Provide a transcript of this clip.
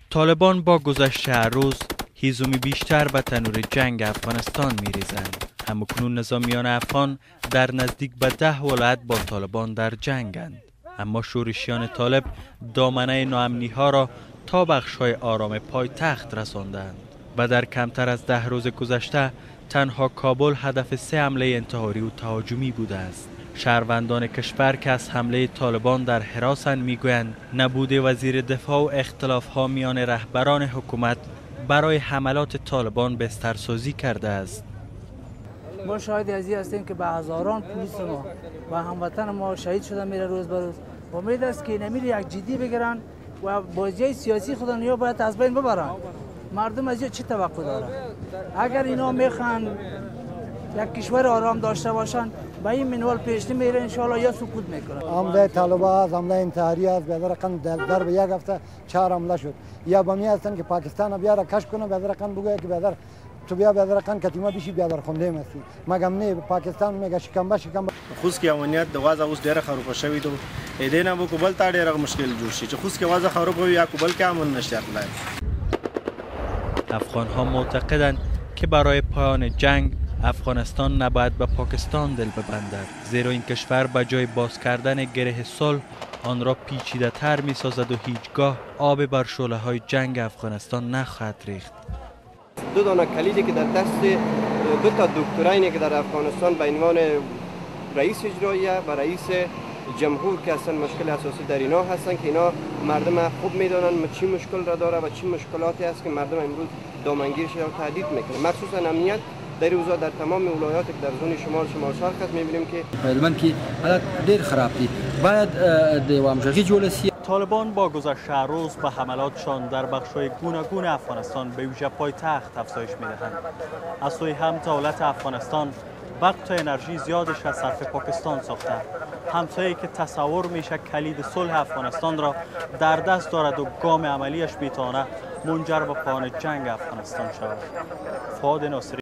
طالبان با گذشت هر روز هیزمی بیشتر به تنور جنگ افغانستان می‌ریزند. همکنون نظامیان افغان در نزدیک به 10 ولایت با طالبان در جنگند. اما شورشیان طالب دامنه ناامنی ها را تا بخش‌های آرام پایتخت رساندند و در کمتر از 10 روز گذشته تنها کابل هدف 3 حمله انتحاری و تهاجمی بوده است. شهروندان کشور که از حمله طالبان در حراسند میگویند نبود وزیر دفاع و اختلاف‌ها میان رهبران حکومت برای حملات طالبان بسترسازی کرده است. ما شاهد از این هستیم که به هزاران پلیس ما و هموطن ما شهید شده میره روز به روز. امید است که نمیره یک جدی بگیرن و بازی سیاسی خودن یا باید از بین ببرن. مردم از چه توقع داره؟ اگر اینا میخوان یک کشور آرام داشته باشن به این منوال پیش نمیره، ان شاء الله یا سکوت میکنن. حمله طالبان، حمله انتحاری است، به رقم در به یک هفته 4 حمله شد. یا با می هستن که پاکستان بیا را کشف کنه، به رقم بگه که به تو بیا به رقم کتیما بشی بیا در خونده مستی. مگم نه پاکستان میگه شکمبه خوس کې امنیت د وازه اوس ډیره خراب شوی دی. ایدنه بو کوبل تا ډیره مشکل جوړ شي چې خوس کې وازه خراب وي یا کوبل کې امن نشته. افغان ها معتقدند که برای پایان جنگ افغانستان نباید به پاکستان دل ببندد، زیرا این کشور به جای باز کردن گره صلح آن را پیچیده تر می سازد و هیچگاه آب بر شعله های جنگ افغانستان نخواهد ریخت. 2 دانه کلیدی که در دست 2 تا دکترانی که در افغانستان به عنوان رئیس اجراییه و رئیس جمهور که اصلا مشکل اساسی در اینا هستن که اینا مردم خوب میدونن چی مشکل را داره و چی مشکلاتی است که مردم امروز دامنگیر شده و تهدید میکنه. مخصوصا امنیت در روزا در تمام ولایات که در زون شمال شرق است میبینیم که هلمند که حالت ډیر خراب دي. باید د همغږي جوړ شي. طالبان با گذشت روز به حملاتشان در بخش‌های گوناگون افغانستان به ویژه پایتخت افزایش می‌دهند. از سوی هم دولت افغانستان وقت و انرژی زیادش از صرف پاکستان ساخته، همسایه‌ای که تصور میشه کلید صلح افغانستان را در دست دارد و گام عملیش میتواند منجر به پایان جنگ افغانستان شود. فؤاد ناصری